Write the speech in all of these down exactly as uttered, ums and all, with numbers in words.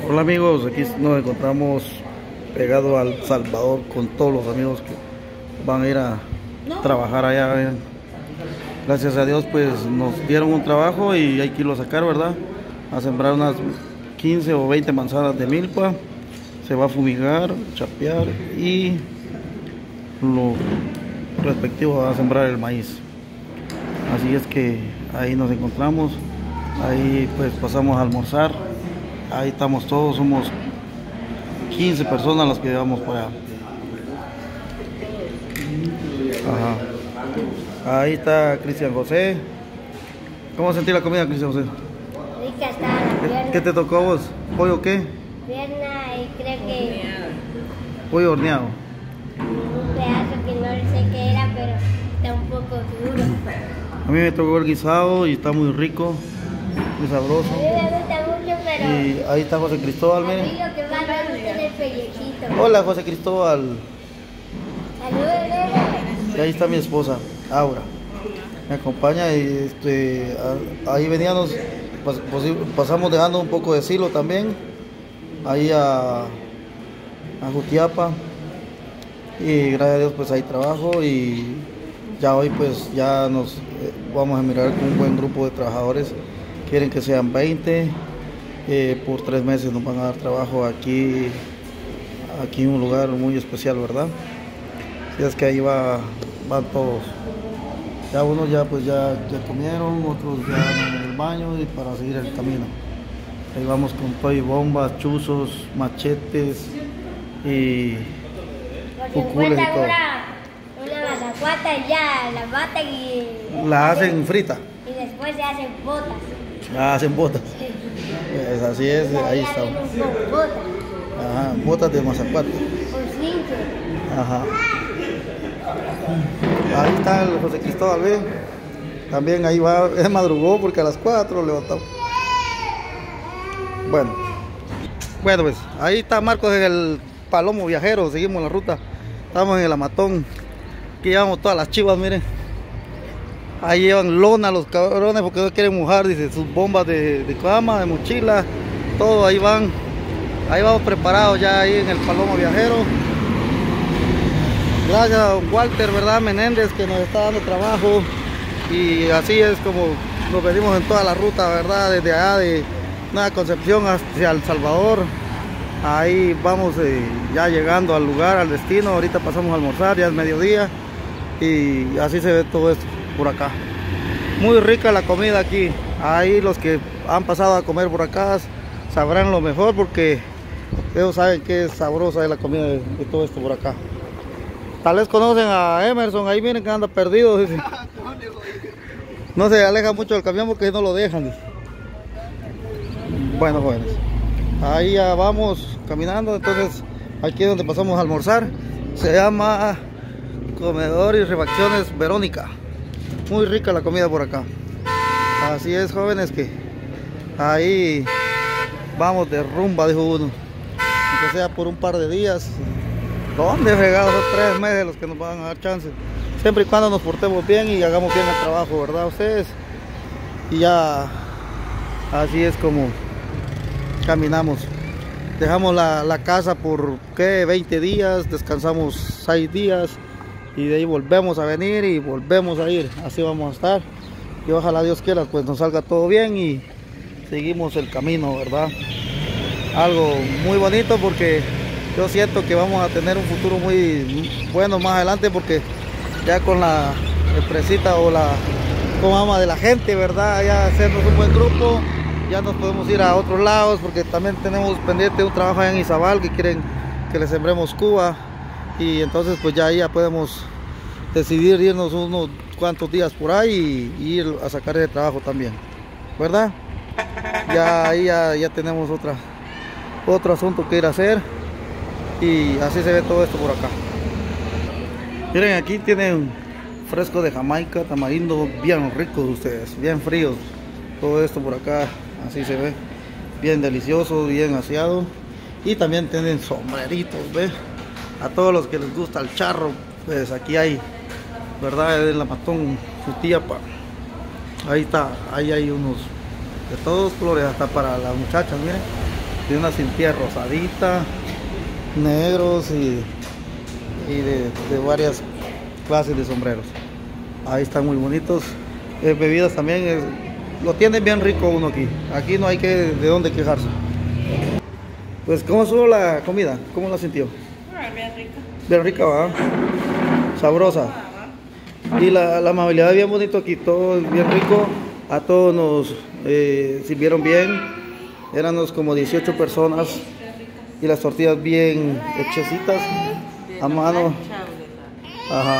Hola amigos, aquí nos encontramos pegado al Salvador con todos los amigos que van a ir a trabajar allá. Gracias a Dios pues nos dieron un trabajo y hay que irlo a sacar, ¿verdad? A sembrar unas quince o veinte manzanas de milpa. Se va a fumigar, chapear y lo respectivo va a sembrar el maíz. Así es que ahí nos encontramos, ahí pues pasamos a almorzar. Ahí estamos todos, somos quince personas las que llevamos para allá. Ajá. Ahí está Cristian José. ¿Cómo sentí la comida, Cristian José? Rica estaba la pierna. ¿Qué te tocó a vos? ¿Pollo qué? Pierna y creo que Pollo horneado. un pedazo que no sé qué era, pero está un poco duro. A mí me tocó el guisado y está muy rico, muy sabroso. A mí me gusta mucho, pero Y ahí está José Cristóbal, a mí miren. lo que más me gusta es el pellejito. Hola José Cristóbal. Saludos, Y ahí está mi esposa, Aura. Me acompaña y este, a- ahí veníamos, pas- posi- pasamos dejando un poco de silo también, ahí a, a Jutiapa. Y gracias a Dios pues hay trabajo y ya hoy pues ya nos eh, vamos a mirar con un buen grupo de trabajadores. Quieren que sean veinte, eh, por tres meses nos van a dar trabajo aquí, aquí en un lugar muy especial, ¿verdad? Si es que ahí va, van todos. Ya unos ya pues ya, ya comieron, otros ya van en el baño y para seguir el camino. Ahí vamos con todo y bombas, chuzos, machetes y porque cucules y encuentran todo. una, una mazacuata y ya la matan y, La hacen frita, y después se hacen botas. la hacen botas. Pues así es, La ahí vida estamos. viene con botas, Ajá, botas de mazacuate. con cincho. Ajá. Ahí está el José Cristóbal, ¿ve? También ahí va, él madrugó porque a las cuatro levantamos. Bueno, bueno pues ahí está Marcos en el Palomo Viajero, seguimos la ruta. Estamos en el Amatón. Aquí llevamos todas las chivas, miren. Ahí llevan lona los cabrones porque no quieren mojar, dice, sus bombas de, de cama, de mochila, todo ahí van. Ahí vamos preparados ya ahí en el Palomo Viajero. Gracias a don Walter, ¿verdad? Menéndez, que nos está dando trabajo. Y así es como nos venimos en toda la ruta, ¿verdad? Desde allá de Nueva Concepción hacia El Salvador. Ahí vamos eh, ya llegando al lugar, al destino. Ahorita pasamos a almorzar, ya es mediodía. Y así se ve todo esto por acá. Muy rica la comida aquí. Ahí los que han pasado a comer por acá sabrán lo mejor porque ellos saben que es sabrosa la comida de, de todo esto por acá. Tal vez conocen a Emerson, ahí miren que anda perdido, dice. No se aleja mucho del camión porque no lo dejan, dice. Bueno, jóvenes, ahí ya vamos caminando. Entonces aquí es donde pasamos a almorzar. Se llama Comedor y Refacciones Verónica. Muy rica la comida por acá. Así es, jóvenes, que ahí vamos de rumba, dijo uno, aunque sea por un par de días. ¿Dónde fregados? Son tres meses los que nos van a dar chance. Siempre y cuando nos portemos bien y hagamos bien el trabajo, ¿verdad? Ustedes. Y ya así es como caminamos. Dejamos la, la casa por ¿qué? veinte días, descansamos seis días y de ahí volvemos a venir y volvemos a ir. Así vamos a estar. Y ojalá Dios quiera pues nos salga todo bien y seguimos el camino, ¿verdad? Algo muy bonito porque yo siento que vamos a tener un futuro muy bueno más adelante porque ya con la empresita o la comama de la gente, ¿verdad? Ya hacernos un buen grupo, ya nos podemos ir a otros lados porque también tenemos pendiente un trabajo allá en Izabal que quieren que le sembremos cuba y entonces pues ya ahí ya podemos decidir irnos unos cuantos días por ahí y ir a sacar ese trabajo también, ¿verdad? Ya ahí ya, ya tenemos otra, otro asunto que ir a hacer. Y así se ve todo esto por acá. Miren, aquí tienen fresco de Jamaica, tamarindo, bien ricos ustedes, bien fríos. Todo esto por acá, así se ve, bien delicioso, bien aseado. Y también tienen sombreritos, ¿ves? A todos los que les gusta el charro, pues aquí hay, ¿verdad? El Amatón Jutiapa. Ahí está, ahí hay unos de todos colores, hasta para las muchachas, miren. tiene una cintilla rosadita, negros y, y de, de varias clases de sombreros. Ahí están muy bonitos. Eh, bebidas también, eh, lo tienen bien rico uno aquí. Aquí no hay que de dónde quejarse. Pues, ¿cómo estuvo la comida? ¿Cómo la sintió? Bien rica. Bien rica, ¿va? Sabrosa. Y la, la amabilidad bien bonito aquí, todo bien rico. A todos nos eh, sirvieron bien. Éramos como dieciocho personas. Y las tortillas bien hechecitas a mano. Ajá.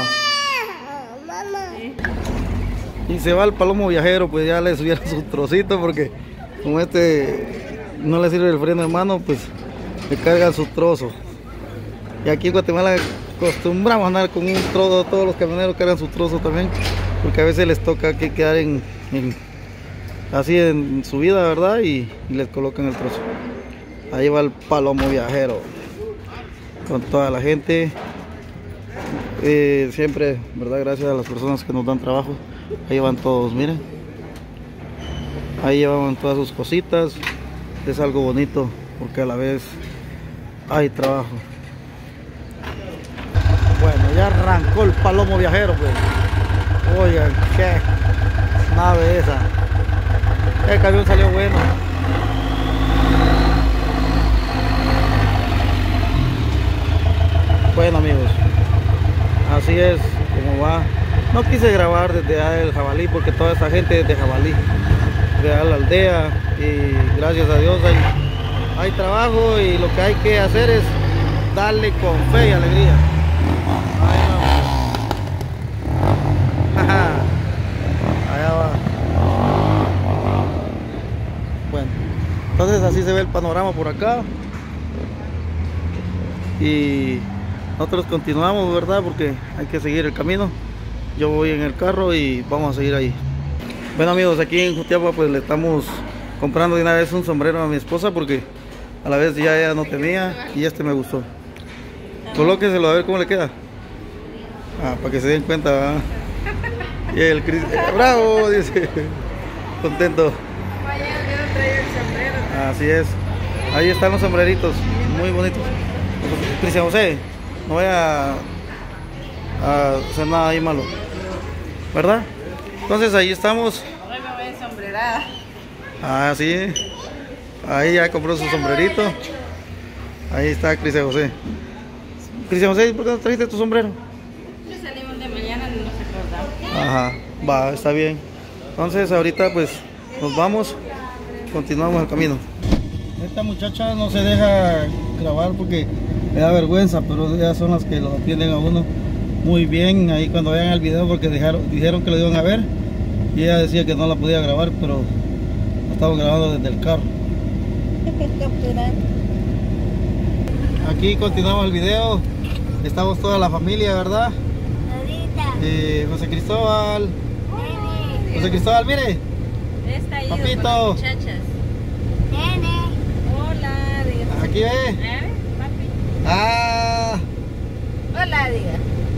Y se va el palomo viajero, pues ya le subieron su trocito porque como este no le sirve el freno de mano, pues le cargan su trozo. Y aquí en Guatemala acostumbramos a andar con un trozo, todos los camioneros cargan su trozo también, porque a veces les toca que quedar en, en así en su vida, ¿verdad? Y, y les colocan el trozo. Ahí va el palomo viajero con toda la gente. Eh, siempre, ¿verdad? Gracias a las personas que nos dan trabajo. Ahí van todos, miren. Ahí llevaban todas sus cositas. Es algo bonito porque a la vez hay trabajo. Bueno, ya arrancó el palomo viajero, pues. Oigan, qué nave esa. El camión salió bueno. Bueno, amigos, así es como va. No quise grabar desde allá el Jabalí porque toda esta gente es de Jabalí, de la aldea, y gracias a Dios hay, hay trabajo, y lo que hay que hacer es darle con fe y alegría. Ahí vamos. Allá va. Bueno, entonces así se ve el panorama por acá. Y nosotros continuamos, ¿verdad? Porque hay que seguir el camino. Yo voy en el carro y vamos a seguir ahí. Bueno, amigos, aquí en Jutiapa pues le estamos comprando de una vez un sombrero a mi esposa porque a la vez ya ella no tenía y este me gustó. Colóqueselo a ver cómo le queda. Ah, para que se den cuenta, ¿verdad? Y el Cris, eh, bravo, dice, contento. Así es. Ahí están los sombreritos, muy bonitos. Cristian José, no voy a, a hacer nada ahí malo, ¿verdad? Entonces ahí estamos. Hoy me voy ensombrerada. Ah, sí. Ahí ya compró su sombrerito. Ahí está Cristian José. Cristian José, ¿por qué no trajiste tu sombrero? Que salimos de mañana, no nos acordamos. Ajá, va, está bien. Entonces ahorita pues nos vamos, continuamos el camino. Esta muchacha no se deja grabar porque me da vergüenza, pero ellas son las que lo atienden a uno muy bien ahí cuando vean el video, porque dejaron, dijeron que lo iban a ver y ella decía que no la podía grabar, pero la estamos grabando desde el carro. Aquí continuamos el video, estamos toda la familia, ¿verdad? Eh, José Cristóbal, José Cristóbal, mire, Está ahí papito, con las muchachas. Hola, diga. aquí ve. ¿Eh, papi? Ah, Hola, diga.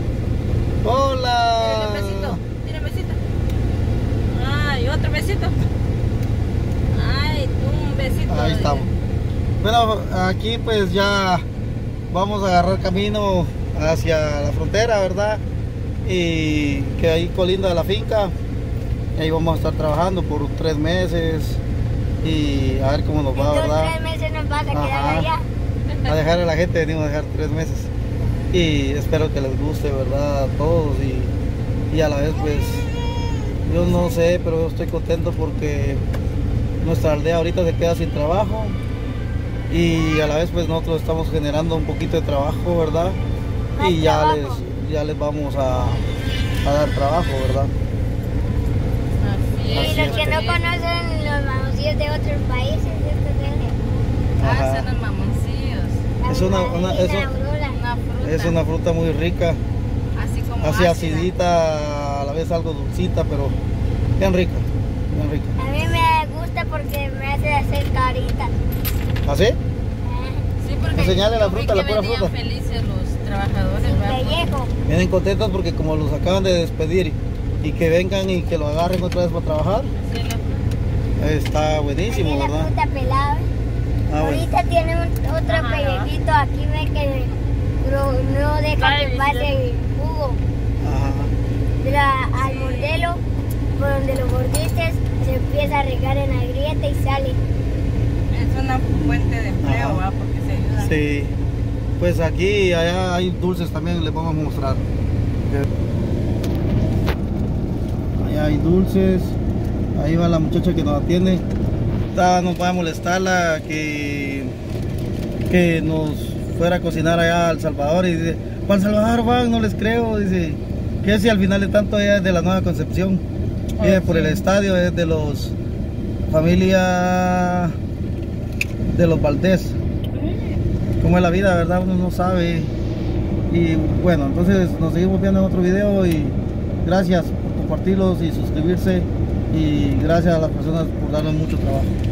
hola. Tira un besito. Tira un besito. Ay, otro besito. Ay, tú un besito. Ahí diga. estamos. Bueno, aquí pues ya vamos a agarrar camino hacia la frontera, ¿verdad? Y que ahí colinda la finca. Y ahí vamos a estar trabajando por tres meses y a ver cómo nos va, ¿verdad? Tres meses nos vas a quedar Ajá. allá. A dejar a la gente, venimos a dejar tres meses. Y espero que les guste, ¿verdad? A todos. Y, y a la vez, pues, yo no sé, pero yo estoy contento porque nuestra aldea ahorita se queda sin trabajo. Y a la vez, pues, nosotros estamos generando un poquito de trabajo, ¿verdad? Y ya les, ya les vamos a, a dar trabajo, ¿verdad? Así Y es. los que no conocen los mamoncillos de otros países, estos de Ah, Ajá. son los mamoncillos. Es una- una- es un- Una fruta. Es una fruta muy rica, Así como así ácida. acidita, a la vez algo dulcita, pero bien rica, bien rica. A mí me gusta porque me hace hacer caritas. ¿Así? Sí, porque Enseñale la yo vi fruta, que la pura venían fruta. felices los trabajadores, ¿verdad? Pellejo. Vienen contentos porque como los acaban de despedir y que vengan y que lo agarren otra vez para trabajar, Sí, la fruta. está buenísimo, Tiene la ¿verdad? fruta pelada. Ah, bueno. Ahorita tiene un- otro Ajá, pellejito, aquí ve que no, no deja Ay, que pase el jugo. Ajá. Pero al morderlo, por donde lo mordiste, se empieza a regar en la grieta y sale. Es una fuente de empleo, Ajá. ¿va? Porque se ayuda. Sí. Pues aquí y allá hay dulces también, les vamos a mostrar. Allá hay dulces. Ahí va la muchacha que nos atiende. Esta nos va a molestarla que, que nos fuera a cocinar allá a El Salvador. Y dice, ¿para El Salvador van? No les creo. Dice, que si al final de tanto ella es de la Nueva Concepción. Vive por el estadio, es de los familia de los Valdés. Cómo es la vida, ¿verdad? Uno no sabe. Y bueno, entonces nos seguimos viendo en otro video y gracias por compartirlos y suscribirse y gracias a las personas por darnos mucho trabajo.